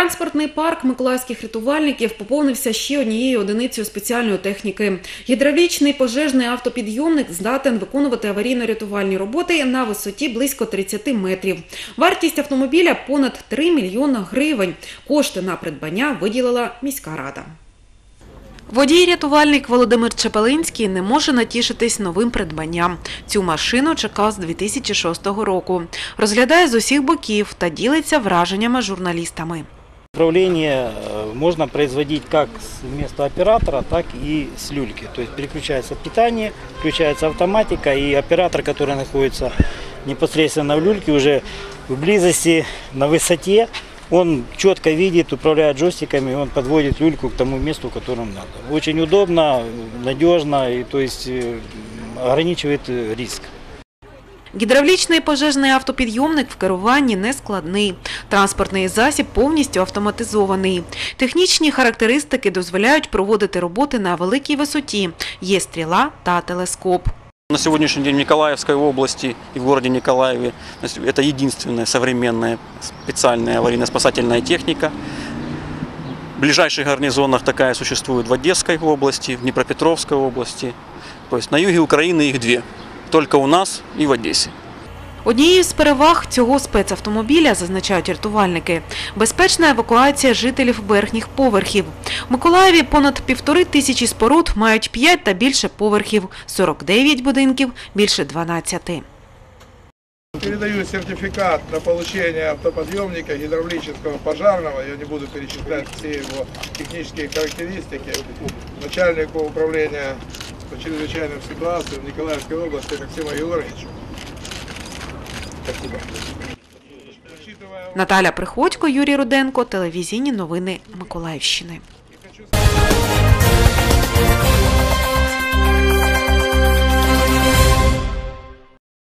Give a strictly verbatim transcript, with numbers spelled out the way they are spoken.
Транспортний парк миколаївських рятувальників поповнився ще однією одиницею спеціальної техніки. Гідравлічний пожежний автопідйомник здатен виконувати аварійно-рятувальні роботи на висоті близько тридцяти метрів. Вартість автомобіля – понад три мільйони гривень. Кошти на придбання виділила міська рада. Водій-рятувальник Володимир Чепелинський не може натішитись новим придбанням. Цю машину чекав з дві тисячі шостого року. Розглядає з усіх боків та ділиться враженнями з журналістами. Управление можно производить как с места оператора, так и с люльки. То есть переключается питание, включается автоматика, и оператор, который находится непосредственно в люльке, уже в близости, на высоте, он четко видит, управляет джойстиками, он подводит люльку к тому месту, которому надо. Очень удобно, надежно, и то есть ограничивает риск. Гідравлічний пожежний автопідйомник в керуванні нескладний. Транспортний засіб повністю автоматизований. Технічні характеристики дозволяють проводити роботи на великій висоті. Є стріла та телескоп. На сегодняшний день в Николаевской области и в городе Николаеве это единственная современная специальная аварийно-спасательная техника. В ближайших гарнизонах такая существует в Одесской области, в Днепропетровской области. То есть на юге Украины их две. Тільки у нас і в Одесі. Однією з переваг цього спецавтомобіля, зазначають рятувальники, безпечна евакуація жителів верхніх поверхів. В Миколаєві понад півтори тисячі споруд мають п'ять та більше поверхів, сорок дев'ять будинків – більше дванадцяти. Передаю сертификат на получение автоподъемника гидравлического пожарного. Я не буду перечислять все его технические характеристики. Начальнику управления по чрезвычайным ситуациям в Николаевской области Максиму Георгиевичу. Спасибо. Наталя Приходько, Юрій Руденко, телевізійні новини Миколаївщини.